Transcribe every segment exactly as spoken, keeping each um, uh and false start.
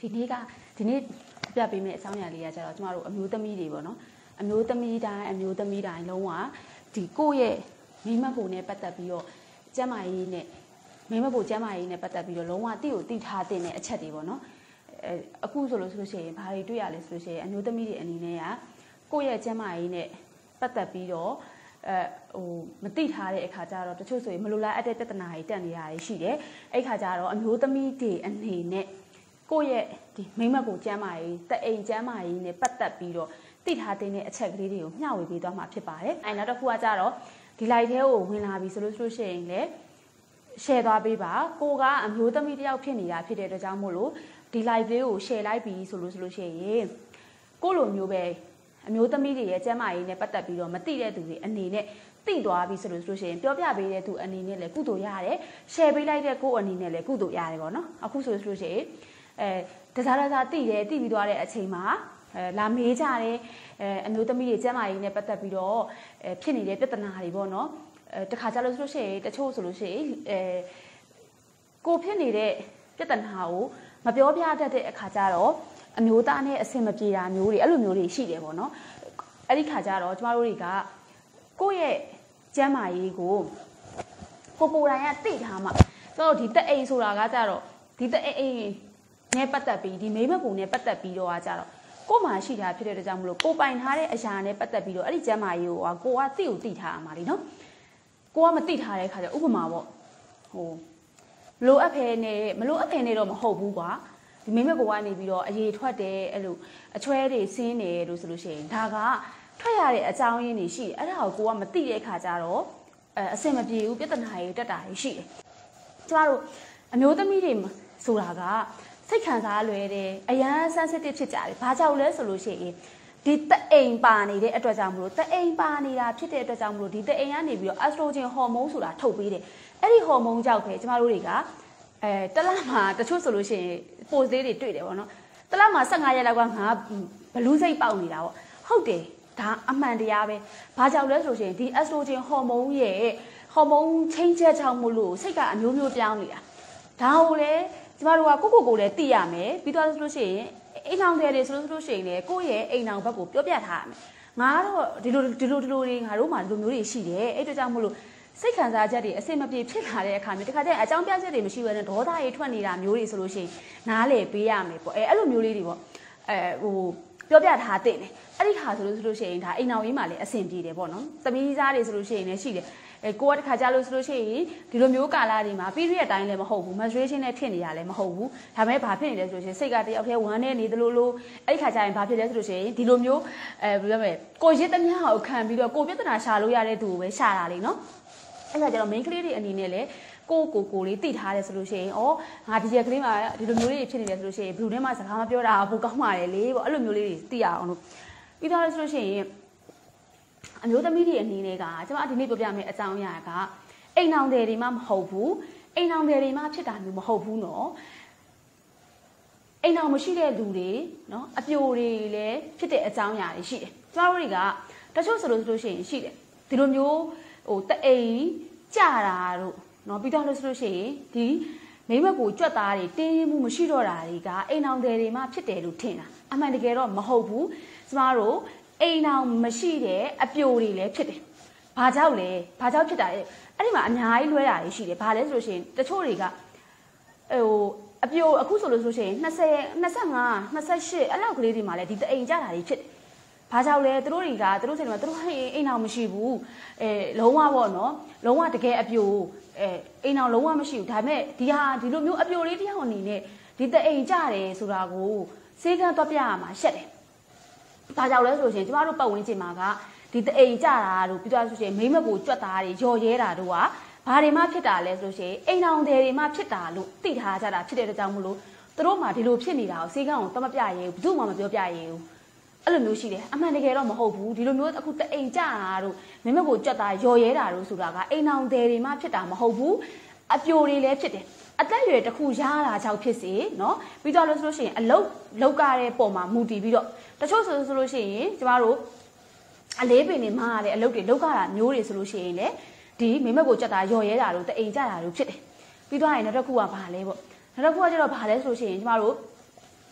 ဒီနေ့ကဒီနေ့ပြပေးမယ့်အကြောင်းအရာလေးကကျတော့ကျမတို့အမျိုးသမီးတွေပေါ့နော်အမျိုးသမီးတိုင်းအမျိုးသမီးတိုင်းလုံးဝဒီကိုယ့်ရဲ့မိမဖို့နဲ့ပတ်သက်ပြီးတော့ကျမကြီးနဲ့မိမဖို့ကျမကြီးနဲ့ပတ်သက်ပြီးတော့လုံးဝတိကိုတိထားတဲ့အချက်တွေပေါ့နော်အဲအခုဆိုလို့ဆိုလို့ရှိရင်ဘာတွေတွေ့ရလဲဆိုလို့ရှိရင်အမျိုးသမီးတွေအနေနဲ့ကကိုယ့်ရဲ့ကျမကြီးနဲ့ပတ်သက်ပြီးတော့အဲဟိုမတိထားတဲ့အခါကျတော့တချို့ဆိုရင်မလိုလားအပ်တဲ့ပြဿနာတွေတက်နေရတယ်ရှိတယ်အဲ့ခါကျတော့အမျိုးသမီးတွေအနေနဲ့ကိုယ့်ရဲ့ဒီမိမကိုကျမ်းမာရေးတအိမ်ကျမ်းမာရေးနဲ့ပတ်သက်ပြီးတော့တိထားတဲ့အချက်ကလေးတွေကိုမျှဝေပေးသွားမှာဖြစ်ပါတယ်အဲနောက်တစ်ခုကကျတော့ဒီ live ထဲကိုဝင်လာပြီဆိုလို့ဆိုလို့ရှိရင်လည်း share သွားပေးပါကိုကအမျိုးသမီးတယောက်ဖြစ်နေတာဖြစ်တဲ့အတွက်ကြောင့်မို့လို့ဒီ live လေးကို share လိုက်ပြီဆိုလို့ဆိုလို့ရှိရင်ကိုလိုမျိုးပဲအမျိုးသမီးတွေရဲ့ကျမ်းမာရေးနဲ့ပတ်သက်ပြီးတော့မသိတဲ့သူတွေအနေနဲ့သိသွားပြီဆိုလို့ဆိုလို့ရှိရင်ပြောပြပေးတဲ့သူအနေနဲ့လည်းကုသိုလ်ရတယ် share ပေးလိုက်တဲ့ကိုအနေနဲ့လည်းကုသိုလ်ရတယ်ပေါ့နော်အခုဆိုလို့ဆိုလို့ရှိရင်အဲတစားတစားသိတယ်သိပြီးသွားတဲ့အချိန်မှာအဲလာမေးကြတယ်အဲအမျိုးသမီးတွေကျမ်းမာရေးနဲ့ပတ်သက်ပြီးတော့အဲဖြစ်နေတဲ့ပြဿနာတွေပေါ့နော်အဲတခါကြလို့ဆိုလို့ရှိရင်တချို့ဆိုလို့ရှိရင်အဲကိုဖြစ်နေတဲ့ပြဿနာကိုမပြောပြတတ်တဲ့အခါကျတော့အမျိုးသားနဲ့အဆင်မပြေတာမျိုးတွေအဲ့လိုမျိုးတွေရှိတယ်ပေါ့နော်အဲ့ဒီခါကျတော့ကျမတို့တွေကကိုယ့်ရဲ့ကျမ်းမာရေးကိုကိုကိုယ်တိုင်ကသိထားမှကျွန်တော်ဒီတက်အိမ်ဆိုတာကကြတော့ဒီတက်အိမ်နဲ့ပတ်သက်ပြီးဒီမိမပုံနဲ့ပတ်သက်ပြီးတော့ကကြတော့ကို့မှာရှိတာဖြစ်တဲ့အတွက်ကြောင့်မလို့ကိုပိုင်ထားတဲ့အရာနဲ့ပတ်သက်ပြီးတော့အဲ့ဒီကျမ်းမာရေးကိုကိုကသိကိုသိထားရမှာလीနော်ကိုကမသိထားတဲ့ခါကျဥပမာပေါ့ဟိုလိုအပ်ဖဲနဲ့မလိုအပ်ဖဲနဲ့တော့မဟုတ်ဘူးကွာဒီမိမကိုကနေပြီးတော့အရေထွက်တယ်အဲ့လိုအချွဲတွေဆင်းတယ်လို့ဆိုလို့ရှိရင်ဒါကထွက်ရတဲ့အကြောင်းရင်းတွေရှိတယ်အဲ့ဒါကိုကိုကမသိတဲ့အခါကျတော့အဲအဆင်မပြေဘူးပြဿနာတွေတက်တာတွေရှိတယ်ကျမတို့အမျိုးသမီးတွေဆိုတာကစိတ်ခံစားလွယ်တယ်အရန် sensitive ဖြစ်ကြတယ်ဘာကြောင့်လဲဆိုလို့ရှိရင်ဒီတအိမ်ပါနေတဲ့အတွက်ကြောင့်မလို့တအိမ်ပါနေတာဖြစ်တဲ့အတွက်ကြောင့်မလို့ဒီတအိမ်ကနေပြီးတော့ estrogen hormone ဆိုတာထုတ်ပေးတယ်အဲ့ဒီ hormone ကြောင့်ပဲကျမတို့တွေကအဲတလမှာတချို့ဆိုလို့ရှိရင် post လေးတွေတွေ့တယ်ပေါ့နော်တလမှာ15ရက်လောက်ကငါဘလူးစိတ်ပေါက်နေတာပေါ့ဟုတ်တယ်ဒါအမှန်တရားပဲဘာကြောင့်လဲဆိုလို့ရှိရင်ဒီ estrogen hormone ရဲ့ hormone change ကြောင့်မလို့စိတ်ကအမျိုးမျိုးပြောင်းနေတာဒါကိုလေကျမတို့ကကိုကိုကိုလည်းသိရမယ်ပြီးတော့ဆိုလို့ရှိရင်အိမ်အောင်တယ်ဆိုလို့ဆိုလို့ရှိရင်လေကိုယ့်ရဲ့အိမ်အောင်ဘက်ကိုပြောပြထားရမယ်ငါတော့ဒီလိုဒီလိုဒီလိုတွေငါတို့မှဒီလိုမျိုးတွေရှိတယ်အဲ့အတွက်ကြောင့်မလို့စိတ်ခံစားချက်တွေအဆင်မပြေဖြစ်လာတဲ့အခါမျိုးတခါကျရင်အကြောင်းပြချက်တွေမရှိဘဲနဲ့ဒေါသတွေထွက်နေတာမျိုးတွေဆိုလို့ရှိရင်နားလေပေးရမယ်ပေါ့အဲအဲ့လိုမျိုးလေးတွေပေါ့အဲဟိုပြောပြထားတဲ့တယ်အဲ့ဒီဟာဆိုလို့ဆိုလို့ရှိရင်ဒါအိမ်အောင်ရေးမှလည်းအဆင်ပြေတယ်ပေါ့နော်သမီးစားတွေဆိုလို့ရှိရင်လည်းရှိတယ်အဲကိုကတခါကြလို့ဆိုလို့ရှိရင်ဒီလိုမျိုးကာလတွေမှာ period တိုင်းလည်းမဟုတ်ဘူး menstruation နဲ့ဖြစ်နေရလည်းမဟုတ်ဘူးဒါပေမဲ့ဘာဖြစ်နေလဲဆိုလို့ရှိရင်စိတ်ကတယောက်တည်းဝမ်းနေနေသလိုလိုအဲ့ဒီခါကျရင်ဘာဖြစ်လဲဆိုလို့ရှိရင်ဒီလိုမျိုးအဲဘယ်လိုလဲကိုရစ်သမျှကိုခံပြီးတော့ကိုပြဿနာရှာလို့ရတဲ့သူကိုပဲရှာတာလေနော်အဲ့ဒါကြတော့ main ကလေးတွေအနေနဲ့လည်းကိုကိုကိုလေးသိထားတယ်ဆိုလို့ရှိရင်ဩငါဒီရက်ကလေးမှာဒီလိုမျိုးလေးဖြစ်နေတယ်ဆိုလို့ရှိရင်ဘယ်သူနဲ့မှစကားမပြောတာဘူးကောင်းပါလေလေပေါ့အဲ့လိုမျိုးလေးတွေသိရအောင်လို့ပြီးတော့ဆိုလို့ရှိရင်အမျိုးသမီးတွေအနေနဲ့ကကျွန်မဒီနေ့ပြောပြမယ့်အကြောင်းအရာကအိမ်အောင်တယ်တွေမှမဟုတ်ဘူးအိမ်အောင်တယ်တွေမှဖြစ်တာမျိုးမဟုတ်ဘူးနော်အိမ်အောင်မရှိတဲ့လူတွေနော်အပြိုတွေလည်းဖြစ်တဲ့အကြောင်းအရာတွေရှိတယ်ကျွန်တော်တို့တွေကတချို့ဆိုလို့ဆိုလို့ရှိရင်ရှိတယ်ဒီလိုမျိုးဟိုတအိမ်ကြတာတို့နော်ပြီးတော့လို့ဆိုလို့ရှိရင်ဒီမိမကိုကြွက်သားတွေတင်းရင်မှုမရှိတော့တာတွေကအိမ်အောင်တယ်တွေမှဖြစ်တယ်လို့ထင်တာအမှန်တကယ်တော့မဟုတ်ဘူးကျမတို့အိမ်အောင်မရှိတဲ့အပြိုတွေလည်းဖြစ်တယ်။ဘာကြောင့်လဲ။ဘာကြောင့်ဖြစ်တာလဲ။အဲ့ဒီမှာအများကြီးလွဲတာတွေရှိတယ်။ဘာလဲဆိုလို့ရှိရင်တချို့တွေကဟိုအပြိုအခုဆိုလို့ဆိုလို့ရှိရင်20 25 28အဲ့လောက်ကလေးတွေမှာလည်းဒီတအိမ်ကြတာတွေဖြစ်တယ်။ဘာကြောင့်လဲသူတို့တွေကသူတို့စိတ်ထဲမှာသူတို့အိမ်အောင်မရှိဘူး။အဲလုံးဝပေါ့နော်။လုံးဝတကယ်အပြိုအဲအိမ်အောင်လုံးဝမရှိဘူး။ဒါပေမဲ့ဒီဟာဒီလိုမျိုးအပြိုလေးတယောက်အနေနဲ့ဒီတအိမ်ကြတယ်ဆိုတာကိုစေကန်းတော့ပြရမှာရှက်တယ်။ဒါကြောင့်လဲဆိုလို့ရှိရင်ကျမတို့ပတ်ဝန်းကျင်မှာကဒီတအိမ်ကြတာတို့ပြီးတော့ဆိုရှင်မိမကိုကြွက်သားတွေရော်ရဲတာတို့ကဘာတွေမှဖြစ်တာလဲဆိုလို့ရှိရင်အိမ်အောင်တယ်တွေမှဖြစ်တာလို့သိထားကြတာဖြစ်တဲ့အတွက်ကြောင့်မလို့သူတို့မှဒီလိုဖြစ်နေတာကိုစေကန်းကိုတမပြရဲဘူးဘယ်သူမှမပြောပြရဲဘူးအဲ့လိုမျိုးရှိတယ်အမှန်တကယ်တော့မဟုတ်ဘူးဒီလိုမျိုးအခုတအိမ်ကြတာတို့မိမကိုကြွက်သားရော်ရဲတာတို့ဆိုတာကအိမ်အောင်တယ်တွေမှဖြစ်တာမဟုတ်ဘူးအပြိုတွေလည်းဖြစ်တယ်အသက်အရွယ်တစ်ခုရတာကြောင့်ဖြစ်စေเนาะပြီးတော့လို့ဆိုလို့ရှိရင်အလုတ်လောက်ကြတဲ့ပုံမှာမူတည်ပြီးတော့တချို့ဆိုဆိုလို့ရှိရင်ကျမတို့အလေးပင်နေမှားရတဲ့အလုပ်တွေလောက်ကြတာမျိုးတွေဆိုလို့ရှိရင်လေဒီမိမကိုကြက်တာရော်ရဲတာတို့တအိမ်ကြတာတို့ဖြစ်တယ်ပြီးတော့ရင်နောက်တစ်ခုကဘာလဲပေါ့နောက်တစ်ခုကကျတော့ဘာလဲဆိုလို့ရှိရင်ကျမတို့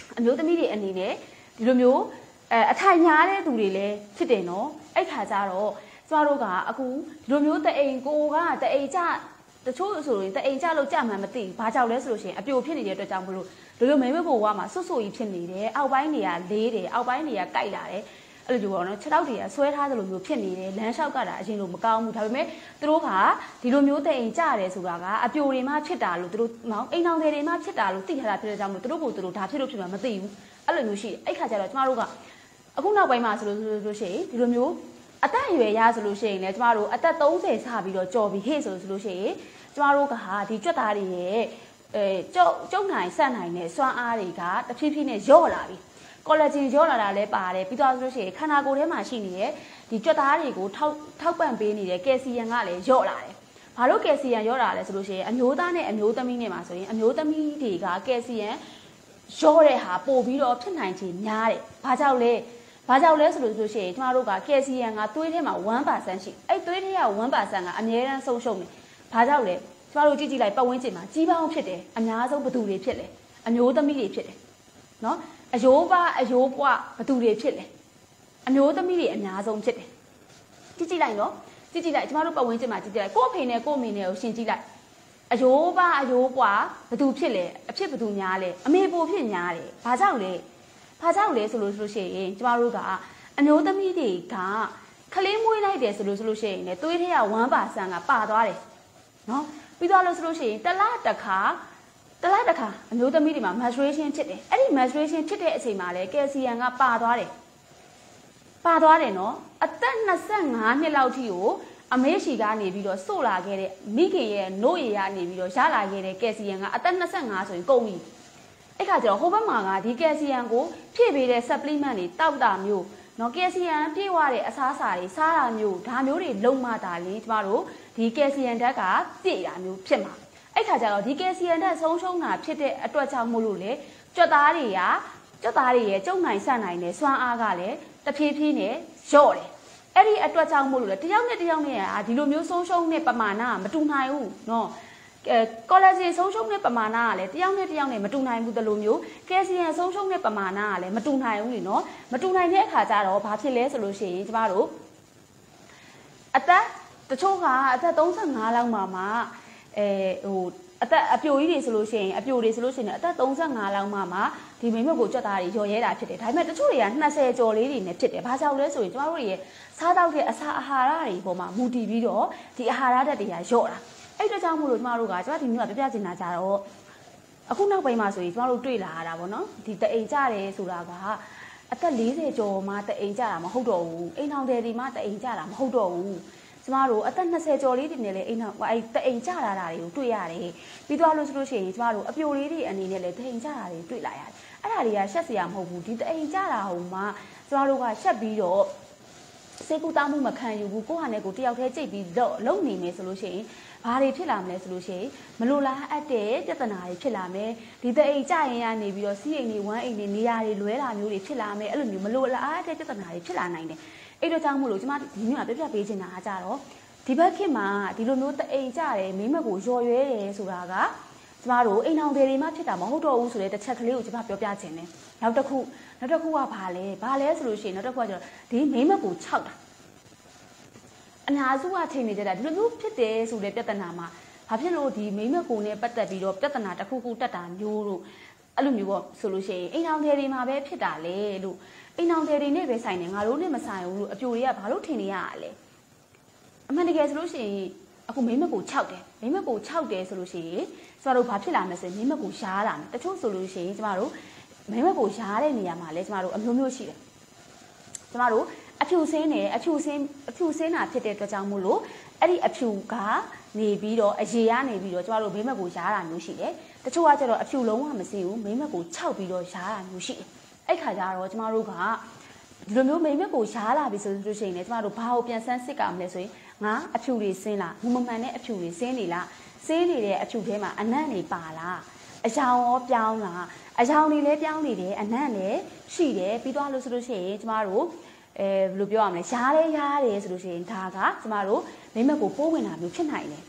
အမျိုးသမီးတွေအနေနဲ့ဒီလိုမျိုးအဲအထိုင်ညားတဲ့သူတွေလည်းဖြစ်တယ်နော်အဲ့ခါကျတော့ကျမတို့ကအခုဒီလိုမျိုးတအိမ်ကိုကတအိမ်ကြတချို့ဆိုရင်တအိမ်ကြလို့ကြမှန်းမသိဘာကြောင့်လဲဆိုလို့ရှိရင်အပြိုဖြစ်နေတဲ့အတွက်ကြောင့်မလို့ဒီလိုမိမဘိုးကမှဆွတ်ဆွတ်ကြီးဖြစ်နေတယ်အောက်ပိုင်းတွေကလေးတယ်အောက်ပိုင်းတွေကကြိုက်လာတယ်အဲ့လိုမျိုးပေါ့နော်ခြေထောက်တွေကဆွဲထားသလိုမျိုးဖြစ်နေတယ်လမ်းလျှောက်ကတာအရင်လိုမကောင်းဘူးဒါပေမဲ့သူတို့ကဒီလိုမျိုးတအိမ်ကြတယ်ဆိုတာကအပြိုတွေမှဖြစ်တာလို့သူတို့မောင်အိမ်အောင်တွေမှဖြစ်တာလို့သိထားတာဖြစ်တဲ့ကြောင့်မလို့သူတို့ကိုသူတို့ဒါဖြစ်လို့ဖြစ်မှာမသိဘူးအဲ့လိုမျိုးရှိအဲ့ခါကျတော့ကျမတို့ကအခုနောက်ပိုင်းမှာဆိုလို့ဆိုလို့ရှိရင်ဒီလိုမျိုးအသက်အရွယ်ရဆိုလို့ရှိရင်လည်းကျမတို့အသက်သုံးဆယ်စပြီးတော့ကြော်ပြီးဟေ့ဆိုလို့ရှိရင်ကျမတို့ကဒီကြွက်သားတွေရဲ့အဲကျုပ်ကျုံနိုင်ဆက်နိုင်တဲ့စွမ်းအားတွေကတဖြည်းဖြည်းနဲ့ရော့လာပြီကော်လာဂျင်ရော့လာတာလည်းပါတယ်ပြီးတော့ဆိုလို့ရှိရင်ခန္ဓာကိုယ်ထဲမှာရှိနေတဲ့ဒီကြွက်သားတွေကိုထောက်ထောက်ပံ့ပေးနေတဲ့ကယ်ဆီယမ်ကလည်းရော့လာတယ်ဘာလို့ကယ်ဆီယမ်ရော့လာလဲဆိုလို့ရှိရင်အမျိုးသားနဲ့အမျိုးသမီးနဲ့မှာဆိုရင်အမျိုးသမီးတွေကကယ်ဆီယမ်ရော့တဲ့ဟာပို့ပြီးတော့ဖြစ်နိုင်ခြေများတယ်ဘာကြောင့်လဲဘာကြောင့်လဲဆိုလို့ဆိုရှင်ကျမတို့ကကယ်ဆီယမ်ကသွေးထဲမှာ one percent ရှိအဲ့သွေးထဲက one percent ကအမြဲတမ်းဆုံးရှုံးတယ်ဘာကြောင့်လဲကျမတို့ကြည့်ကြည့်လိုက်ပတ်ဝန်းကျင်မှာကြီးပေါင်းဖြစ်တယ်အများဆုံးဘသူတွေဖြစ်လဲအမျိုးသမီးတွေဖြစ်တယ်နော်အယိုးပါအယိုးပွားဘသူတွေဖြစ်လဲအမျိုးသမီးတွေအများဆုံးဖြစ်တယ်ကြည့်ကြည့်လိုက်နော်ကြည့်ကြည့်လိုက်ကျမတို့ပတ်ဝန်းကျင်မှာကြည့်ကြည့်လိုက်ကို့အဖေနဲ့ကို့အမေနဲ့ကိုရှင်းကြည့်လိုက်အယိုးပါအယိုးပွားဘသူဖြစ်လဲအဖြစ်ဘသူများလဲအမေပိုဖြစ်များတယ်ဘာကြောင့်လဲဘာကြောင့်လဲဆိုလို့ဆိုလို့ရှိရင်ကျမတို့ကအမျိုးသမီးတွေကခလေးမွေးလိုက်တယ်ဆိုလို့ဆိုလို့ရှိရင်လည်းသွေးထဲက one percent ကပါသွားတယ်နော်ပြီးတော့လို့ဆိုလို့ရှိရင်တလားတစ်ခါတလားတစ်ခါအမျိုးသမီးတွေမှာ menstruation ဖြစ်တယ်အဲ့ဒီ menstruation ဖြစ်တဲ့အချိန်မှာလည်းကယ်ဆီယမ်ကပါသွားတယ်ပါသွားတယ်နော်အသက်နှစ်ဆယ့်ငါးနှစ်လောက်ထိကိုအမေရှိကနေပြီးတော့စို့လာခဲ့တဲ့မိခင်ရဲ့နို့ရည်ရနေပြီးတော့ရလာခဲ့တဲ့ကယ်ဆီယမ်ကအသက်နှစ်ဆယ့်ငါးဆိုရင်ကုန်ပြီအဲ့ခါကျတော့ဟိုဘက်မှာကဒီကယ်ဆီယမ်ကိုဖြည့်ပေးတဲ့ supplement တွေတောက်တာမျိုးနော်ကယ်ဆီယမ်ပြည့်ဝတဲ့အစားအစာတွေစားတာမျိုးဒါမျိုးတွေလုံးမတာလေကျမတို့ဒီကယ်ဆီယမ်ဓာတ်ကပြည့်တာမျိုးဖြစ်မှာအဲ့ခါကျတော့ဒီကယ်ဆီယမ်ဓာတ်ဆုံးရှုံးတာဖြစ်တဲ့အတွက်ကြောင့်မို့လို့လေကြွက်သားတွေကကြွက်သားတွေရဲ့ကျုံနိုင်ဆန့်နိုင်တဲ့စွမ်းအားကလည်းတဖြည်းဖြည်းနဲ့လျော့တယ်အဲ့ဒီအတွက်ကြောင့်မို့လို့လေတယောက်နဲ့တယောက်နဲ့ဒီလိုမျိုးဆုံးရှုံးတဲ့ပမာဏကမတူနိုင်ဘူးနော်အဲကောလာဂျင်ဆုံးရှုံးတဲ့ပမာဏကလည်းတယောက်နဲ့တယောက်နဲ့မတူနိုင်ဘူးတလို့မျိုးကယ်ဆီယမ်ဆုံးရှုံးတဲ့ပမာဏကလည်းမတူနိုင်ဘူးလीနော်မတူနိုင်တဲ့အခါကျတော့ဘာဖြစ်လဲဆိုလို့ရှိရင်ကျမတို့အသက်တချို့ကအသက်သုံးဆယ့်ငါးလောက်မှာမှအဲဟိုအသက်အပြိုကြီးတွေဆိုလို့ရှိရင်အပြိုတွေဆိုလို့ရှိရင်အသက်သုံးဆယ့်ငါးလောက်မှာမှဒီမိမကိုကြွက်သားတွေရော်ရဲတာဖြစ်တယ်ဒါပေမဲ့တချို့တွေကနှစ်ဆယ်ကျော်လေးတွေနဲ့ဖြစ်တယ်ဘာကြောင့်လဲဆိုရင်ကျမတို့ရဲ့စားတောက်တဲ့အစာအာဟာရတွေပေါ်မှာမူတည်ပြီးတော့ဒီအာဟာရဓာတ်တွေကရော့တာအဲ့အတွက်ကြောင့်မို့လို့ကျမတို့ကကျမဒီမျိုးကပြပြချင်တာကြတော့အခုနောက်ပိုင်းမှာဆိုရင်ကျမတို့တွေ့လာရတာပေါ့နော်ဒီတအိမ်ကြတယ်ဆိုတာကအသက်၄၀ကျော်မှတအိမ်ကြတာမဟုတ်တော့ဘူးအိမ်ထောင်တယ်ဒီမှတအိမ်ကြတာမဟုတ်တော့ဘူးကျမတို့အသက်၂၀ကျော်လေးတွေနဲ့လည်းအိမ်ထောင်အဲ့တအိမ်ကြတာတွေကိုတွေ့ရတယ်ပြီးတော့လို့ဆိုလို့ရှိရင်ကျမတို့အပြိုလေးတွေအနေနဲ့လည်းတအိမ်ကြတာတွေတွေ့လာရတယ်အဲ့ဒါတွေကရှက်စရာမဟုတ်ဘူးဒီတအိမ်ကြတာဟိုမှကျမတို့ကရှက်ပြီးတော့စေကူတာမှုမခံယူဘူးကိုယ့်ဟာနဲ့ကိုယ်တယောက်တည်းကြိတ်ပြီးတော့လုံနေမယ်ဆိုလို့ရှိရင်ဘာတွေဖြစ်လာမလဲဆိုလို့ရှိရင်မလိုလားအပ်တဲ့ပြဿနာတွေဖြစ်လာမယ်ဒီတအိမ်ကြရင်ကနေပြီးတော့စီးအိမ်တွေဝမ်းအိမ်တွေနေရာတွေလွဲလာမျိုးတွေဖြစ်လာမယ်အဲ့လိုမျိုးမလိုလားအပ်တဲ့ပြဿနာတွေဖြစ်လာနိုင်တယ်အဲ့တော့ကြောင့်မို့လို့ကျမဒီမျိုးကပြပြပေးချင်တာကကြတော့ဒီဘက်ခေတ်မှာဒီလိုမျိုးတအိမ်ကြတယ်မိမကိုရော်ရွဲတယ်ဆိုတာကကျမတို့အိမ်အောင်တွေမှဖြစ်တာမဟုတ်တော့ဘူးဆိုတဲ့တစ်ချက်ကလေးကိုကျမပြောပြချင်တယ်နောက်တစ်ခုနောက်တစ်ခုကဘာလဲဘာလဲဆိုလို့ရှိရင်နောက်တစ်ခုကကျတော့ဒီမိမကိုခြောက်တာအများစုကထင်နေကြတာဒီလိုမျိုးဖြစ်တယ်ဆိုတဲ့ပြဿနာမှာဘာဖြစ်လို့ဒီမိမကိုနဲ့ပတ်သက်ပြီးတော့ပြဿနာတစ်ခုခုတက်တာမျိုးတို့အဲ့လိုမျိုးပေါ့ဆိုလို့ရှိရင်အိမ်အောင်တွေမှာပဲဖြစ်တာလေလို့အိမ်အောင်တွေနဲ့ပဲဆိုင်တယ်ငါတို့နဲ့မဆိုင်ဘူးလို့အပြိုတွေကဘာလို့ထင်နေရတာလဲအမှန်တကယ်ဆိုလို့ရှိရင်အခုမိမကိုခြောက်တယ်မိမကိုခြောက်တယ်ဆိုလို့ရှိရင်ကျမတို့ဘာဖြစ်လာမလဲဆိုရင်မိမကိုရားလာမယ်တချို့ဆိုလို့ရှိရင်ကျမတို့မိမကိုရားတဲ့နေရာမှာလဲကျမတို့အမျိုးမျိုးရှိတယ်ကျမတို့အဖြူစင်းနဲ့အဖြူစင်းအဖြူစင်းတာဖြစ်တဲ့အတွက်ကြောင့်မို့လို့အဲ့ဒီအဖြူကနေပြီးတော့အရေကနေပြီးတော့ကျမတို့မိမကိုရားတာမျိုးရှိတယ်တချို့ကကျတော့အဖြူလုံးဝမစင်းဘူးမိမကိုခြောက်ပြီးတော့ရားတာမျိုးရှိတယ်အဲ့ခါကျတော့ကျမတို့ကဒီလိုမျိုးမိမကိုရားလာပြီဆိုလို့ရှိရင်လည်းကျမတို့ဘာကိုပြန်ဆန်းစစ်ကြမလဲဆိုရင်ငါအဖြူတွေစင်းလားမမမှန်တဲ့အဖြူတွေစင်းနေလားစင်းနေတဲ့အဖြူထဲမှာအနံ့တွေပါလားအယောင်ရောပြောင်းလားအယောင်တွေလည်းပြောင်းနေတယ်အနံ့လည်းရှိတယ်ပြီးသွားလို့ဆိုလို့ရှိရင်ကျမတို့အဲဘယ်လိုပြောရမလဲရားလဲရားတယ်ဆိုလို့ရှိရင်ဒါကကျမတို့မိမကိုပိုးဝင်တာမျိုးဖြစ်နိုင်တယ်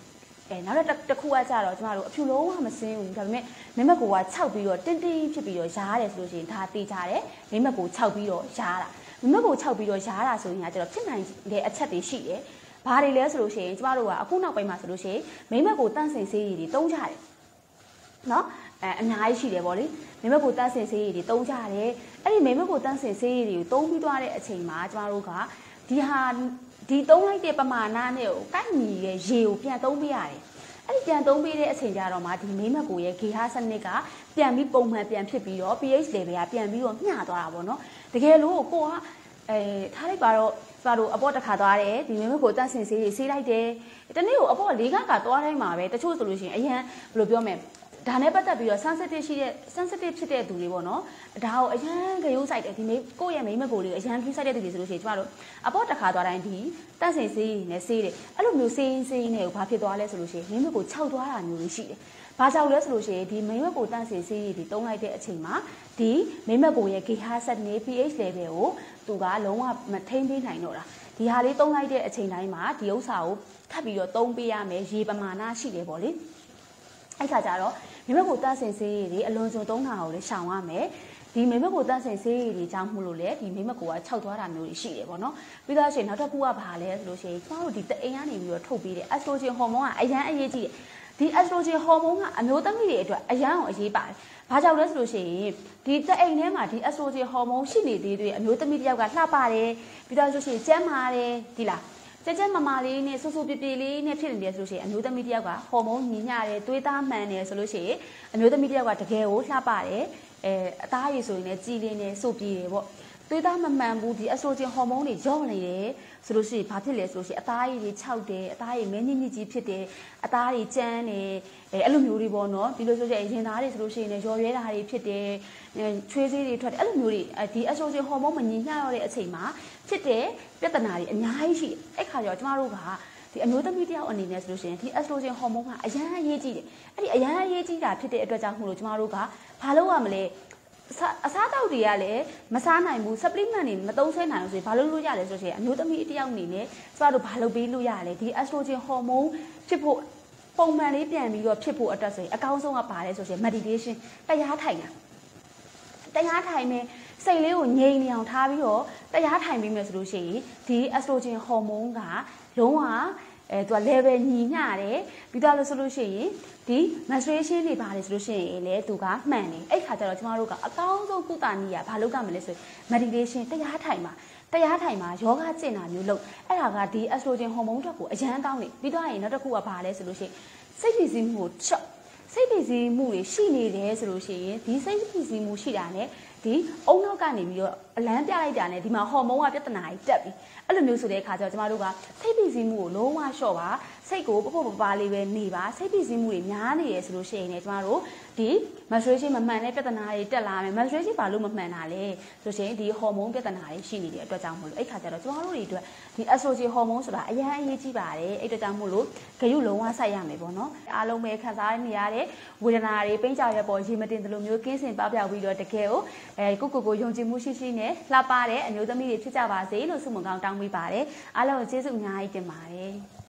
အဲနောက်တစ်တစ်ခုကကြတော့ကျမတို့အဖြူလုံးဝမစင်းဘူးဒါပေမဲ့မိမက်ကိုကခြောက်ပြီးတော့တင်းတင်းဖြစ်ပြီးတော့ရားရတယ်ဆိုလို့ရှိရင်ဒါသိကြတယ်မိမက်ကိုခြောက်ပြီးတော့ရားတာမိမက်ကိုခြောက်ပြီးတော့ရားတာဆိုရင်ကကျတော့ဖြစ်နိုင်တဲ့အချက်တွေရှိတယ်ဘာတွေလဲဆိုလို့ရှိရင်ကျမတို့ကအခုနောက်ပိုင်းမှာဆိုလို့ရှိရင်မိမက်ကိုတန့်စင်ဆေးရည်တွေတုံးကြတယ်နော်အဲအများကြီးရှိတယ်ဗောလေမိမက်ကိုတန့်စင်ဆေးရည်တွေတုံးကြတယ်အဲ့ဒီမိမက်ကိုတန့်စင်ဆေးရည်တွေကိုတုံးပြီးသွားတဲ့အချိန်မှာကျမတို့ကဒီဟာဒီတုံးလိုက်တဲ့ပမာဏနဲ့ကိုကိုက်ညီရဲ့ရေကိုပြန်တုံးပေးရတယ်အဲ့ဒီပြန်သုံးပေးတဲ့အချိန်ကြတော့မှဒီမိမက်ကိုရဲ့ဂေဟစနစ်ကပြန်ပြီးပုံမှန်ပြန်ဖြစ်ပြီးတော့ pH level ကပြန်ပြီးတော့မျှသွားတာပေါ့နော်တကယ်လို့ကိုကအဲထားလိုက်ပါတော့ကျမတို့အပေါ်တစ်ခါသွားတယ်ဒီမိမက်ကိုတန့်စင်ဆေးတွေဆေးလိုက်တယ်တနေ့ကိုအပေါ်လေးခါကသွားတိုင်းမှာပဲတချို့ဆိုလို့ရှိရင်အရန်ဘယ်လိုပြောမလဲဒါနဲ့ပတ်သက်ပြီးတော့ sensitive ရှိတဲ့ sensitive ဖြစ်တဲ့သူတွေပေါ့နော်ဒါကိုအရန်ကြိုးဆိုင်တယ်ဒီမိကိုယ့်ရဲ့မိမက်ကိုလေးအရန်ကြီးဆိုင်တဲ့သူတွေဆိုလို့ရှိရင်ကျမတို့အပေါ်တစ်ခါသွားတိုင်းဒီတန့်စင်ဆေးနဲ့ဆေးတယ်အဲ့လိုမျိုးဆေးဆေးနဲ့ကိုဘာဖြစ်သွားလဲဆိုလို့ရှိရင်မိမက်ကိုခြောက်သွားတာမျိုးရှိတယ်ဘာကြောင့်လဲဆိုလို့ရှိရင်ဒီမိမက်ကိုတန့်စင်ဆေးတွေတုံးလိုက်တဲ့အချိန်မှာဒီမိမက်ကိုရဲ့ဂေဟစနစ် pH level ကိုသူကလုံးဝမထိန်းပေးနိုင်တော့တာဒီဟာလေးတုံးလိုက်တဲ့အချိန်တိုင်းမှာဒီဥစ္စာကိုထပ်ပြီးတော့တုံးပေးရမယ်ရေပမာဏရှိတယ်ပေါ့လေအဲ့ခါကျတော့မိမက်ကိုတန့်စင်ဆေးရည်တွေအလွန်စုံသုံးတာကိုလည်းရှောင်ရမယ်ဒီမိမက်ကိုတန့်စင်ဆေးရည်တွေကြောင့်မို့လို့လေဒီမိမက်ကိုကခြောက်သွားတာမျိုးတွေရှိတယ်ပေါ့နော်ပြီးတော့ရှင်နောက်တစ်ခုကဘာလဲဆိုလို့ရှိရင်ကျမတို့ဒီတအိမ်ကနေပြီးတော့ထုတ်ပေးတဲ့ estrogen hormone ကအရန်အရေးကြီးတယ်ဒီ estrogen hormone ကအမျိုးသမီးတွေအတွက်အရန်ကိုအရေးပါတယ်ဘာကြောင့်လဲဆိုလို့ရှိရင်ဒီတအိမ်ထဲမှာဒီ estrogen hormone ရှိနေသေးတဲ့အမျိုးသမီးတစ်ယောက်ကလှပတယ်ပြီးတော့ဆိုရှင်ကျန်းမာတယ်ဒီလားကျကျမမလေးနဲ့ဆူဆူပြပြလေးနဲ့ဖြစ်နေတယ်ဆိုလို့ရှိရင်အမျိုးသမီးတစ်ယောက်ကဟော်မုန်းညီမျှတယ်သွေးသားမှန်တယ်ဆိုလို့ရှိရင်အမျိုးသမီးတစ်ယောက်ကတကယ်ကိုလှပတယ်အဲအသားရည်ဆိုရင်လည်းကြည်လင်းတယ်စို့ပြေတယ်ပေါ့သွေးသားမမှန်ဘူးဒီ estrogen ဟော်မုန်းတွေညော့နေတယ်ဆိုလို့ရှိရင်ဘာဖြစ်လဲဆိုလို့ရှိရင်အသားရည်တွေခြောက်တယ်အသားရည်မဲညစ်ညစ်ကြီးဖြစ်တယ်အသားရည်ကျန်းတယ်အဲအဲ့လိုမျိုးတွေပေါ့နော်ဒီလိုဆိုရင်ရင်သားတွေဆိုလို့ရှိရင်လည်းရော်ရဲတာတွေဖြစ်တယ်ချွေးစေးတွေထွက်တယ်အဲ့လိုမျိုးတွေဒီ estrogen ဟော်မုန်းမညီမျှတော့တဲ့အချိန်မှာဖြစ်တဲ့ပြဿနာတွေအများကြီးရှိအဲ့ခါကျတော့ကျမတို့ကဒီအမျိုးသမီးတယောက်အနေနဲ့ဆိုလို့ရှိရင်ဒီ estrogen ဟော်မုန်းကအရန်အရေးကြီးတယ်အဲ့ဒီအရန်အရေးကြီးတာဖြစ်တဲ့အတွက်ကြောင့်မို့လို့ကျမတို့ကဘာလုပ်ရမလဲအစားတောက်တွေကလည်းမစားနိုင်ဘူး supplement တွေမသုံးဆဲနိုင်ဘူးဆိုရင်ဘာလုပ်လို့ရလဲဆိုရင်အမျိုးသမီးတယောက်အနေနဲ့ကျမတို့ဘာလုပ်ပေးလို့ရလဲဒီ estrogen ဟော်မုန်းဖြစ်ဖို့ပုံမှန်လေးပြန်ပြီးတော့ဖြစ်ဖို့အတွက်ဆိုရင်အကောင်းဆုံးကပါလဲဆိုရင် meditation တရားထိုင်တာတရားထိုင်မယ်စိတ်လေးကိုငြိမ်နေအောင်ထားပြီးတော့တရားထိုင်ပြီးမယ်ဆိုလို့ရှိရင်ဒီ estrogen ဟော်မုန်းကလုံးဝအဲသူက level ညီမျှတယ်ပြီးတော့လို့ဆိုလို့ရှိရင်ဒီ menstruation တွေပါတယ်ဆိုလို့ရှိရင်လေသူကမှန်တယ်အဲ့ခါကျတော့ကျမတို့ကအကောင်းဆုံးကုသနည်းကဘာလုပ်ကြမလဲဆိုရင် meditation တရားထိုင်မှာတရားထိုင်မှာယောဂကျင့်တာမျိုးလုပ်အဲ့ဒါကဒီ estrogen ဟော်မုန်းအတွက်ကိုအရန်ကောင်းတယ်ပြီးတော့ရင်နောက်တစ်ခုကဘာလဲဆိုလို့ရှိရင်စိတ်ဖိစီးမှုကိုချော့စိတ်ဖိစီးမှုတွေရှိနေတယ်ဆိုလို့ရှိရင်ဒီစိတ်ဖိစီးမှုရှိတာ ਨੇ ဒီအုံနောက်ကနေပြီးတော့အလန်းပြလိုက်တာ ਨੇ ဒီမှာဟော်မုန်းကပြဿနာကြီးတက်ပြီးအဲ့လိုမျိုးဆိုတဲ့အခါကျတော့ကျမတို့ကစိတ်ဖိစီးမှုကိုလုံးဝလျှော့ပါစိတ်ကိုပပပပလေးပဲနေပါစိတ်ဖိစီးမှုတွေများနေရဆိုလို့ရှိရင်လည်းကျမတို့ဒီ menstruation မမှန်တဲ့ပြဿနာတွေတက်လာမယ် menstruation ဘာလို့မမှန်တာလဲဆိုရှင်ဒီဟော်မုန်းပြဿနာတွေရှိနေတဲ့အတွက်ကြောင့်မို့လို့အဲ့ခါကျတော့ကျမတို့တွေအတွက်ဒီ estrogen ဟော်မုန်းဆိုတာအရင်အရေးကြီးပါတယ်အဲ့အတွက်ကြောင့်မို့လို့ဂရုလုံးဝစိုက်ရမယ်ပေါ့နော်အားလုံးပဲခံစားနေရတဲ့ဝေဒနာတွေပိန့်ကြရပေါ်ရေမတင်တယ်လို့မျိုးကင်းစင်ပပျောက်ပြီးတော့တကယ်ကိုအဲကိုကိုကိုယုံကြည်မှုရှိရှိနဲ့လှပတဲ့အမျိုးသမီးတွေဖြစ်ကြပါစေလို့ဆုမွန်ကောင်းတောင်းပေးပါတယ်အားလုံးကိုကျေးဇူးအများကြီးတင်ပါတယ်